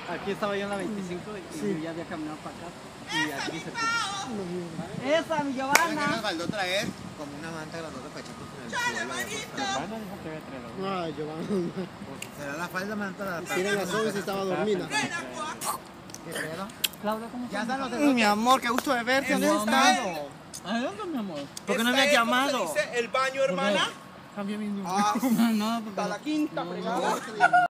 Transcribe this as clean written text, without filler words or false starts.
Aquí estaba yo en la 25 y Sí. yo ya había caminado para acá. Y aquí se puso. No, ¡Esa, mi ¿Qué Giovanna! nos faltó traer? Como una manta grandota para echar en el suelo. no, ay, Giovanna. ¿Será la falda manta? Si era las 11 estaba dormida. ¿Qué pedo? Claudia, ¿cómo Ya están los Mi amor, qué gusto de verte. ¿Dónde has estado? ¿A dónde, mi amor? ¿Por qué no me has llamado? ¿Cómo se dice el baño, hermana? Cambié mi número. Ah, No, porque... hasta la quinta fregada.